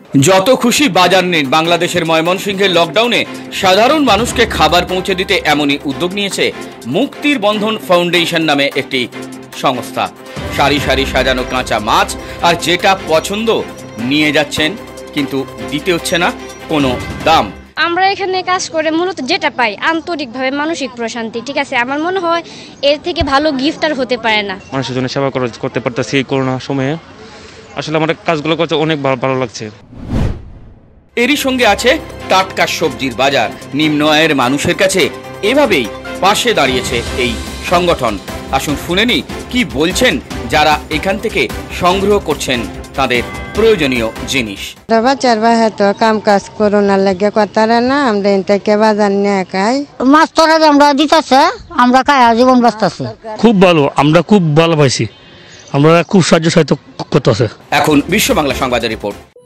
যত খুশি বাজার নিন, বাংলাদেশের ময়মনসিংহের লকডাউনে সাধারণ মানুষকে খাবার পৌঁছে দিতে এমনই উদ্যোগ নিয়েছে মুক্তির বন্ধন ফাউন্ডেশন নামে একটি সংস্থা। সারি সারি সাজানো কাঁচা মাছ আর যেটা পছন্দ নিয়ে যাচ্ছেন, কিন্তু দিতে হচ্ছে না কোনো দাম। আমরা এখানে কাজ করে মূলত যেটা পাই আন্তরিকভাবে মানসিক প্রশান্তি। ঠিক আছে, আমার মনে হয় এর থেকে ভালো গিফট আর হতে পারে না। মানুষের জন্য সেবা করতে পারতেছি এই করোনা সময়ে। আসলে আমার কাজগুলো করতে অনেক ভালো লাগছে। এরই সঙ্গে আছে টাটকা সবজির বাজার। নিম্ন আয়ের মানুষের কাছে এভাবেই পাশে দাঁড়িয়েছে এই সংগঠন। আসুন শুনে নিই কি বলছেন যারা এখান থেকে সংগ্রহ করছেন তাদের প্রয়োজনীয় জিনিস। বাচ্চার বাহে তো কাম কাজ করোনার লাগে কথারে না, আমরা থেকে বাজার নিয়ে খাই। মাছ তোরা আমরা দিতেছে, আমরা খাই জীবন বাঁচতেছে। খুব ভালো, আমরা খুব ভালো পাইছি, আমরা খুব সাহায্য করতেছে। এখন বিশ্ব বাংলা সংবাদের রিপোর্ট।